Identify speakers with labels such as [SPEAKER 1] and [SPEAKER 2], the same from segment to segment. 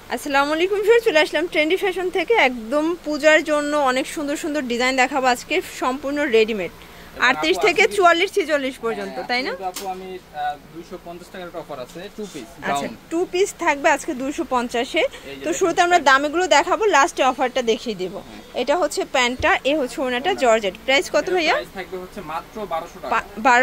[SPEAKER 1] আসসালামু আলাইকুম স্যার, চলে আসলাম ট্রেন্ডি ফ্যাশন থেকে। একদম পূজার জন্য অনেক সুন্দর সুন্দর ডিজাইন দেখাবো আজকে, সম্পূর্ণ রেডিমেড 38 থেকে 44 46 পর্যন্ত, তাই না?
[SPEAKER 2] আপু আমি 250 টাকার অফার আছে টু পিস।
[SPEAKER 1] আচ্ছা, টু পিস থাকবে আজকে 250 এ। তো শুরুতে আমরা দামগুলো দেখাবো, লাস্টে অফারটা দেখিয়ে দিব। এটা হচ্ছে প্যান্টটা, এ হচ্ছে ওনাটা জর্জেট। প্রাইস কত ভাইয়া?
[SPEAKER 2] প্রাইস থাকবে হচ্ছে মাত্র 1200 টাকা।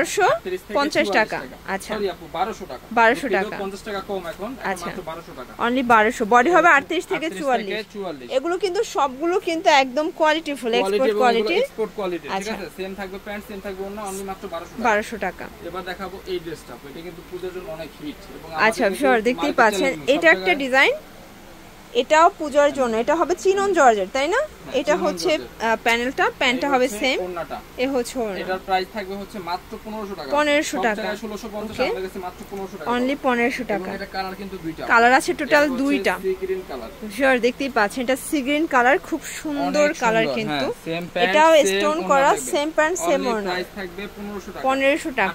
[SPEAKER 1] 1250 টাকা। আচ্ছা
[SPEAKER 2] সরি আপু 1200 টাকা।
[SPEAKER 1] 1200 টাকা,
[SPEAKER 2] 50 টাকা কম এখন,
[SPEAKER 1] আচ্ছা
[SPEAKER 2] মাত্র 1200 টাকা।
[SPEAKER 1] অনলি 1200। বডি হবে 38 থেকে 44। এগুলো কিন্তু সবগুলো কিন্তু একদম কোয়ালিটি ফুল, এক্সপোর্ট কোয়ালিটি।
[SPEAKER 2] ঠিক আছে, সেম থাকবে প্যান্ট, সেম থাকবে ওড়না, অনলি মাত্র
[SPEAKER 1] 1200 টাকা।
[SPEAKER 2] এবার দেখাবো এই ড্রেসটা, এটা কিন্তু পূজার জন্য অনেক হিট এবং
[SPEAKER 1] আচ্ছা ভিউয়ার দেখতেই পাচ্ছেন, এটা একটা ডিজাইন, এটাও পূজার জন্য। এটা হবে চিনন জর্জেট, তাই না? এটা হচ্ছে প্যানেলটা, প্যান্টটা হবে সেম, এ হচ্ছে ওড়না।
[SPEAKER 2] এটার প্রাইস থাকবে হচ্ছে মাত্র 1500 টাকা।
[SPEAKER 1] 1500 টাকা,
[SPEAKER 2] 1650 আমাদের কাছে মাত্র 1500 টাকা,
[SPEAKER 1] অনলি 1500 টাকা।
[SPEAKER 2] এটা কালার কিন্তু দুইটা
[SPEAKER 1] কালার আছে, টোটাল দুইটা।
[SPEAKER 2] সি গ্রিন কালার
[SPEAKER 1] ভিউয়ার দেখতেই পাচ্ছেন, এটা সি গ্রিন কালার, খুব সুন্দর কালার কিন্তু। এটাও স্টোন করা, সেম প্যান্ট সেম ওড়না।
[SPEAKER 2] প্রাইস থাকবে 1500
[SPEAKER 1] টাকা।
[SPEAKER 2] টাকা,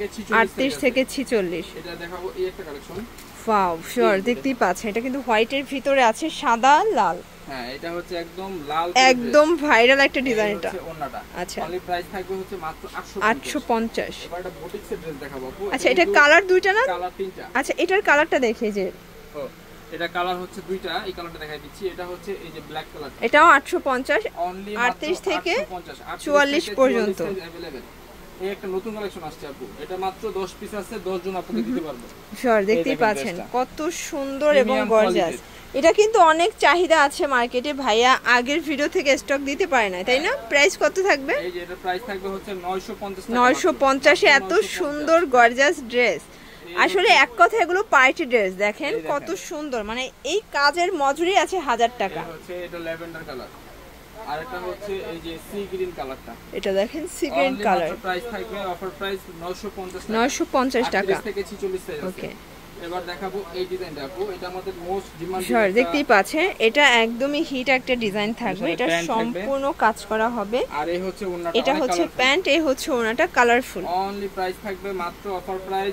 [SPEAKER 1] 38 থেকে 46।
[SPEAKER 2] এটা দেখাবো এই একটা কালেকশন।
[SPEAKER 1] ওয়াও শিওর, দেখতেই পাচ্ছেন এটা কিন্তু হোয়াইটের ভিতরে আছে সাদা লাল।
[SPEAKER 2] হ্যাঁ, এটা হচ্ছে একদম লাল,
[SPEAKER 1] একদম ভাইরাল একটা ডিজাইন এটা।
[SPEAKER 2] আচ্ছা, অনলি প্রাইস থাকবে হচ্ছে মাত্র
[SPEAKER 1] 850।
[SPEAKER 2] এবার এটা বুটিক্সের ড্রেস দেখাবো আপু।
[SPEAKER 1] আচ্ছা, এটা কালার দুইটা না?
[SPEAKER 2] কালার তিনটা।
[SPEAKER 1] আচ্ছা, এটার কালারটা দেখে যে
[SPEAKER 2] এটা কালার হচ্ছে দুইটা, এই কালারটা দেখাই দিচ্ছি। এটা হচ্ছে এই যে ব্ল্যাক কালার,
[SPEAKER 1] এটাও 850,
[SPEAKER 2] অনলি
[SPEAKER 1] 38 থেকে 44 পর্যন্ত।
[SPEAKER 2] अवेलेबल। এই একটা নতুন কালেকশন আসছে আপু, এটা মাত্র 10 পিস আছে, 10 জন আপনাকে দিতে পারবো।
[SPEAKER 1] শিওর, দেখতেই পাচ্ছেন কত সুন্দর এবং গর্জিয়াস। এটা কিন্তু অনেক চাহিদা আছে মার্কেটে, ভাইয়া আগের ভিডিও থেকে স্টক দিতে পারে না, তাই না? প্রাইস কত থাকবে?
[SPEAKER 2] এই যে এটা প্রাইস থাকবে হচ্ছে 950 টাকা।
[SPEAKER 1] 950 এ এত সুন্দর গর্জিয়াস ড্রেস। আসলে এক কথা এগুলো পার্টি ড্রেস। দেখেন কত সুন্দর, মানে এই কাজের মজুরি আছে 1000 টাকা।
[SPEAKER 2] হচ্ছে এটা ল্যাভেন্ডার কালার, আর এটা হচ্ছে এই যে সি গ্রিন কালারটা।
[SPEAKER 1] এটা দেখেন সি গ্রিন কালার।
[SPEAKER 2] প্রাইস থাকবে অফার প্রাইস 950 টাকা।
[SPEAKER 1] 950 টাকা।
[SPEAKER 2] 38 থেকে 46 সাইজ আছে। ওকে, এবার দেখাবো এই ডিজাইনটা আপু, এটা আমাদের মোস্ট ডিমান্ড।
[SPEAKER 1] স্যার দেখতেই পাচ্ছেন, এটা একদমই হিট একটা ডিজাইন থাকবে। এটা সম্পূর্ণ কাজ করা হবে।
[SPEAKER 2] আর এই হচ্ছে ওড়নাটা,
[SPEAKER 1] এটা হচ্ছে প্যান্ট, এই হচ্ছে ওড়নাটা কালারফুল।
[SPEAKER 2] অনলি প্রাইস থাকবে মাত্র অফার প্রাইস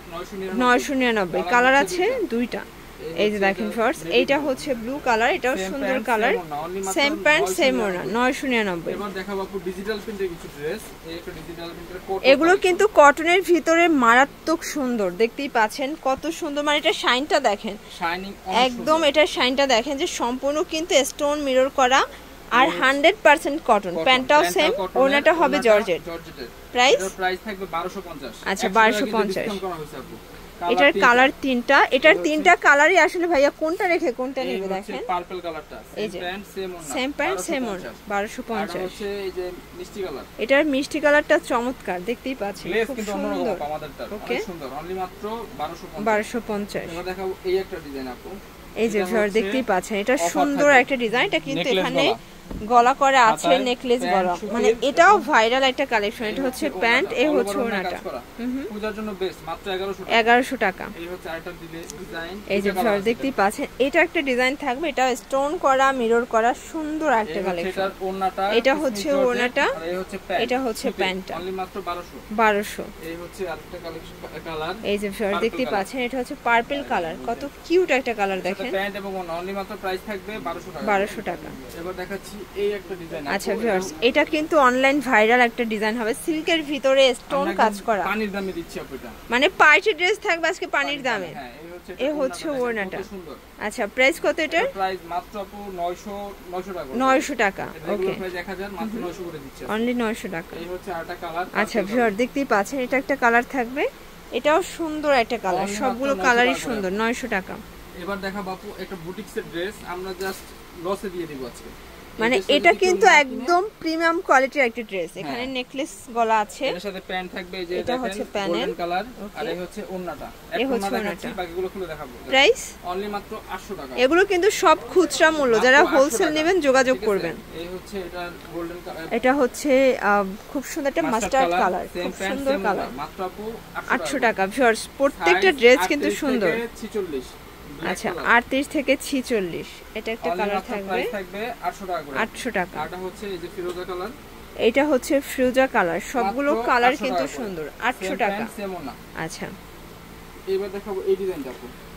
[SPEAKER 1] 999। কালার আছে দুইটা। এই যে দেখেন ফার্স্ট, এইটা হচ্ছে ব্লু কালার, এটাও সুন্দর কালার, সেম প্যান্ট সেম ওড়না, 999।
[SPEAKER 2] এবার দেখাবো আপু ডিজিটাল প্রিন্টের কিছু ড্রেস। এই একটা ডিজিটাল প্রিন্টের কোট,
[SPEAKER 1] এগুলো কিন্তু কটনের ভিতরে মারাত্মক সুন্দর, দেখতেই পাচ্ছেন কত সুন্দর। মানে এটা শাইনটা দেখেন,
[SPEAKER 2] শাইনিং
[SPEAKER 1] একদম এটা শাইনটা দেখেন যে সম্পূর্ণ কিন্তু স্টোন মিরর করা আর 100% কটন। প্যান্টটাও সেম, ওড়নাটা হবে জর্জেট। প্রাইস
[SPEAKER 2] থাকবে 1250।
[SPEAKER 1] আচ্ছা 1250। এটার কালার তিনটা, এটার তিনটা কালারই আসলে ভাইয়া কোনটা রেখে কোনটা নেবে দেখেন।
[SPEAKER 2] পার্পল কালারটা
[SPEAKER 1] সেম প্যান্ট সেম ওড়না, 1250।
[SPEAKER 2] হচ্ছে এই যে মিষ্টি কালার,
[SPEAKER 1] এটার মিষ্টি কালারটা চমৎকার, দেখতেই পাচ্ছেন খুব সুন্দর।
[SPEAKER 2] ওকে, সুন্দর, অনলি মাত্র
[SPEAKER 1] 1250।
[SPEAKER 2] এবার দেখাবো এই একটা ডিজাইন আপু।
[SPEAKER 1] এই যে ভিউয়ার দেখতেই পাচ্ছেন, এটা সুন্দর একটা ডিজাইন। এটা কিন্তু এখানে গলা করে আছে, নেকলেস গলা, মানে এটাও ভাইরাল একটা কালেকশন। এটা হচ্ছে প্যান্ট, এই হচ্ছে ওড়নাটা।
[SPEAKER 2] পূজার জন্য বেস্ট, মাত্র
[SPEAKER 1] 1100 টাকা।
[SPEAKER 2] এই হচ্ছে আরেকটা ডিজাইন।
[SPEAKER 1] এই যে ভিউয়ার দেখতেই পাচ্ছেন, এটা একটা ডিজাইন থাকবে, এটা স্টোন করা মিরর করা সুন্দর একটা কালেকশন। এটা হচ্ছে ওড়নাটা, এটা হচ্ছে প্যান্টটা,
[SPEAKER 2] অনলি মাত্র
[SPEAKER 1] 1200।
[SPEAKER 2] এই হচ্ছে আরেকটা কালেকশন কালার।
[SPEAKER 1] এই যে ভিউয়ার দেখতেই পাচ্ছেন, এটা হচ্ছে পার্পল কালার, কত কিউট একটা কালার দেখেন।
[SPEAKER 2] প্যান্ট এবং ওড়না, অনলি মাত্র প্রাইস থাকবে 1200 টাকা।
[SPEAKER 1] 1200 টাকা।
[SPEAKER 2] এবার দেখাচ্ছি এই একটা ডিজাইন।
[SPEAKER 1] আচ্ছা ভিউয়ার্স, এটা কিন্তু অনলাইন ভাইরাল একটা ডিজাইন হবে, সিল্কের ভিতরে স্টোন কাজ করা।
[SPEAKER 2] পানির দামে দিচ্ছি আপনারা,
[SPEAKER 1] মানে পার্টি ড্রেস থাকবে আজকে পানির দামে।
[SPEAKER 2] হ্যাঁ,
[SPEAKER 1] এই হচ্ছে ওড়নাটা। আচ্ছা প্রাইস কত এটা?
[SPEAKER 2] প্রাইস মাত্র আপু 900 টাকা।
[SPEAKER 1] 900 টাকা। ওকে,
[SPEAKER 2] প্রাইস 1000, মাত্র 900 করে দিচ্ছি,
[SPEAKER 1] অনলি 900 টাকা।
[SPEAKER 2] এই হচ্ছে আরেকটা কালার।
[SPEAKER 1] আচ্ছা ভিউয়ার দেখতেই পাচ্ছেন, এটা একটা কালার থাকবে, এটাও সুন্দর একটা কালার, সবগুলো কালারই সুন্দর, 900 টাকা।
[SPEAKER 2] এবার দেখাবো আপু একটা বুটিক্সের ড্রেস, আমরা জাস্ট লসে দিয়ে দিব আজকে।
[SPEAKER 1] মানে এটা কিন্তু একদম প্রিমিয়াম কোয়ালিটির একটা ড্রেস। এখানে নেকলেস গলা আছে,
[SPEAKER 2] এর সাথে প্যান্ট থাকবে, এই যে
[SPEAKER 1] এটা হচ্ছে প্যানেল
[SPEAKER 2] কালার, আর এই হচ্ছে ওড়নাটা।
[SPEAKER 1] এই হচ্ছে ওড়নাটা,
[SPEAKER 2] বাকিগুলো খুলে দেখাবো।
[SPEAKER 1] প্রাইস
[SPEAKER 2] অনলি মাত্র 800 টাকা।
[SPEAKER 1] এগুলো কিন্তু সব খুচরা মূল্য, যারা হোলসেল নেবেন যোগাযোগ করবেন।
[SPEAKER 2] এই হচ্ছে এটা গোল্ডেন কালার,
[SPEAKER 1] এটা হচ্ছে খুব সুন্দর একটা মাস্টার্ড কালার, খুব সুন্দর কালার,
[SPEAKER 2] মাত্র আপু
[SPEAKER 1] 800 টাকা। ভিউয়ার্স প্রত্যেকটা ড্রেস কিন্তু সুন্দর।
[SPEAKER 2] 46।
[SPEAKER 1] আচ্ছা 38 থেকে 46। এটা একটা কালার থাকবে,
[SPEAKER 2] 800 টাকা করে।
[SPEAKER 1] 800 টাকা।
[SPEAKER 2] এটা হচ্ছে এই যে ফিরোজা কালার,
[SPEAKER 1] এটা হচ্ছে ফিরোজা কালার, সবগুলো কালার কিন্তু সুন্দর, 800 টাকা।
[SPEAKER 2] সেমও না।
[SPEAKER 1] আচ্ছা
[SPEAKER 2] এবার দেখাবো এই ডিজাইনটা আপু।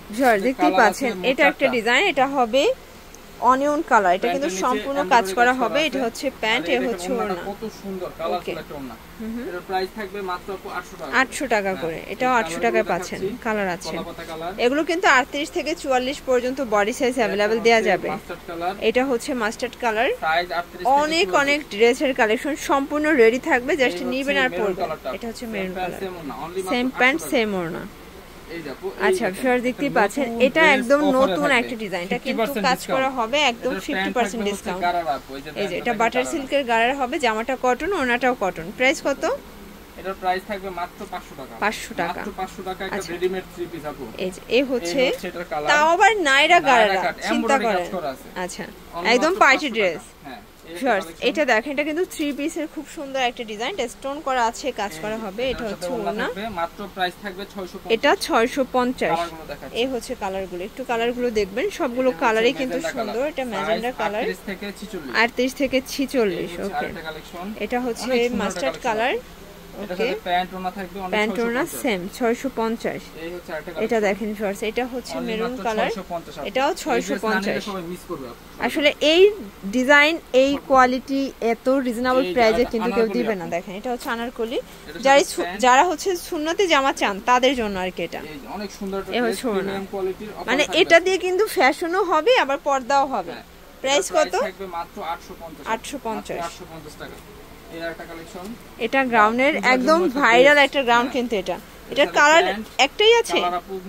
[SPEAKER 1] ভিউয়ার দেখতেই পাচ্ছেন এটা একটা ডিজাইন, এটা হবে অনিয়ন কালার, এটা কিন্তু সম্পূর্ণ কাজ করা হবে। এটা হচ্ছে প্যান্ট, এ হচ্ছে ওড়না,
[SPEAKER 2] কত সুন্দর কালারফুল একটা ওড়না। এর প্রাইস থাকবে মাত্র 800 টাকা,
[SPEAKER 1] 800 টাকা করে। এটাও 800 টাকায় পাচ্ছেন, কালার আছে এগুলো কিন্তু 38 থেকে 44 পর্যন্ত বডি সাইজ अवेलेबल দেয়া যাবে। এটা হচ্ছে মাস্টার্ড কালার,
[SPEAKER 2] সাইজ 38
[SPEAKER 1] অনেক অনেক ড্রেসের কালেকশন সম্পূর্ণ রেডি থাকবে, জাস্ট নিবেন আর পরবেন। এটা হচ্ছে maroon colour, same pant same ওড়না। আচ্ছা ভিউয়ার দেখতেই পাচ্ছেন এটা একদম নতুন একটা ডিজাইন, এটা কিন্তু কাজ করা হবে একদম 50% ডিসকাউন্ট। এই যে এটা বাটার সিল্কের গারারা হবে, জামাটা কটন, ওড়নাটাও কটন। প্রাইস কত?
[SPEAKER 2] এটার প্রাইস থাকবে মাত্র 500 টাকা,
[SPEAKER 1] 500 টাকা,
[SPEAKER 2] মাত্র 500 টাকা একটা রেডিমেড থ্রি পিস আপু।
[SPEAKER 1] এই যে এই হচ্ছে তাও আবার নাইরা গারারা, চিন্তা করেন। আচ্ছা একদম পার্টি ড্রেস। হ্যাঁ ভিউয়ার্স এটা দেখেন, এটা কিন্তু থ্রি পিসের খুব সুন্দর একটা ডিজাইন, স্টোন করা আছে, কাজ করা হবে। এটা হচ্ছে ওড়না,
[SPEAKER 2] মাত্র প্রাইস থাকবে 650,
[SPEAKER 1] এটা 650। এই হচ্ছে কালারগুলো, একটু কালারগুলো দেখবেন, সবগুলো কালারই কিন্তু সুন্দর। এটা ম্যাজেন্ডা কালার, 38 থেকে 46। ওকে এটা হচ্ছে মাস্টার্ড কালার, ওকে প্যান্ট ওড়না সেম 650। এটা দেখেন ভিউয়ার্স এটা হচ্ছে মেরুন কালার, এটাও 650। আসলে এই ডিজাইন এই কোয়ালিটি এত রিজনেবল প্রাইসে কিন্তু কেউ দিবে না। দেখেন এটা হচ্ছে আনারকলি, যারা হচ্ছে সুন্নতি জামা চান তাদের জন্য আর কি। এটা
[SPEAKER 2] অনেক সুন্দর
[SPEAKER 1] প্রিমিয়াম কোয়ালিটির, মানে এটা দিয়ে কিন্তু ফ্যাশনও হবে আবার পর্দাও হবে। প্রাইস কত?
[SPEAKER 2] মাত্র 850 টাকা।
[SPEAKER 1] এটা গ্রাউন্ডের একদম ভাইরাল একটা গ্রাউন্ড, কিন্তু এটার কালার একটাই আছে,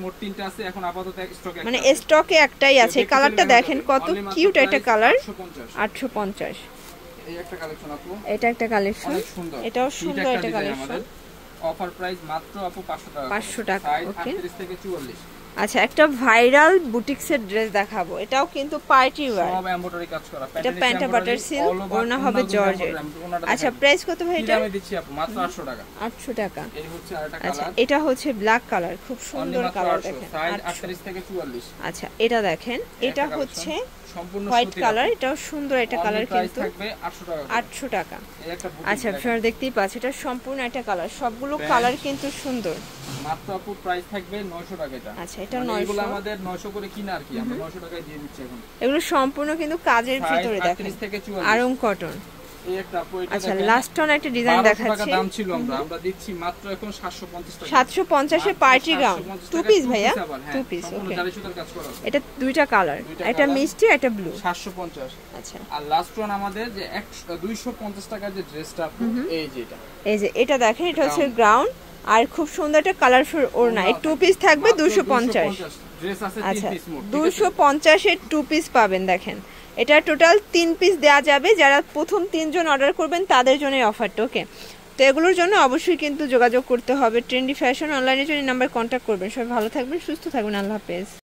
[SPEAKER 1] মানে স্টকে একটাই আছে। কালারটা দেখেন কত কিউট একটা কালার, 850। এটা একটা কালেকশন, এটাও সুন্দর একটা কালেকশন,
[SPEAKER 2] অফার প্রাইস মাত্র আপু
[SPEAKER 1] 500 টাকা। ওকে
[SPEAKER 2] 38 থেকে 44।
[SPEAKER 1] আচ্ছা একটা ভাইরাল বুটিক্সের ড্রেস দেখাবো, এটাও কিন্তু পার্টি ওয়্যার,
[SPEAKER 2] সব এমব্রয়ডারি কাজ করা।
[SPEAKER 1] এটা প্যান্ট বাটার সিল্ক, ওড়না হবে জর্জেট। আচ্ছা প্রাইস কত ভাই এটা?
[SPEAKER 2] আমি দিচ্ছি আপু মাত্র 800 টাকা।
[SPEAKER 1] 800 টাকা।
[SPEAKER 2] এই হচ্ছে আরেকটা
[SPEAKER 1] আচ্ছা
[SPEAKER 2] কালার,
[SPEAKER 1] এটা হচ্ছে ব্ল্যাক কালার, খুব সুন্দর কালার। দেখেন
[SPEAKER 2] সাইজ 38 থেকে 44।
[SPEAKER 1] আচ্ছা এটা দেখেন, এটা হচ্ছে সম্পূর্ণ হোয়াইট কালার, এটাও সুন্দর একটা কালার, কিন্তু 800 টাকা। আচ্ছা আপনারা দেখতেই পাচ্ছেন এটা সম্পূর্ণ একটা কালার, সবগুলো কালার কিন্তু সুন্দর।
[SPEAKER 2] মাত্র আপু প্রাইস থাকবে 900 টাকা এটা।
[SPEAKER 1] আচ্ছা এটা 900,
[SPEAKER 2] এগুলো আমাদের 900 করে কিনা আর কি, আমরা 900 টাকায় দিয়ে দিচ্ছি এখন।
[SPEAKER 1] এগুলো সম্পূর্ণ কিন্তু কাজের ভিতরে দেখেন,
[SPEAKER 2] 38 থেকে 44
[SPEAKER 1] আরং কটন।
[SPEAKER 2] এই একটা আপু, এটা
[SPEAKER 1] আচ্ছা লাস্ট অন একটা ডিজাইন দেখাচ্ছি,
[SPEAKER 2] দাম ছিল আমরা দিচ্ছি মাত্র এখন 750 টাকা।
[SPEAKER 1] 750 a party gown, two piece ভাইয়া, টু পিস। ওকে এটা দুইটা কালার, এটা মিষ্টি এটা ব্লু,
[SPEAKER 2] 750।
[SPEAKER 1] আচ্ছা
[SPEAKER 2] আর লাস্ট ওয়ান আমাদের যে 250 টাকার যে ড্রেসটা আপু, এই যে
[SPEAKER 1] এটা দেখেন, এটা হচ্ছে গ্রাউন্ড আর খুব সুন্দর একটা কালারফুল ওড়না। এই টু পিস থাকবে 250।
[SPEAKER 2] ড্রেস আছে 3 পিস মোট,
[SPEAKER 1] 250 এর টু পিস পাবেন। দেখেন এটা টোটাল 3 পিস দেয়া যাবে, যারা প্রথম 3 জন অর্ডার করবেন তাদের জন্য এই অফারটা। ওকে তো এগুলোর জন্য অবশ্যই কিন্তু যোগাযোগ করতে হবে ট্রেন্ডি ফ্যাশন অনলাইনের জন্য, নাম্বার কন্ট্যাক্ট করবেন। সবাই ভালো থাকবেন, সুস্থ থাকবেন, আল্লাহ হাফেজ।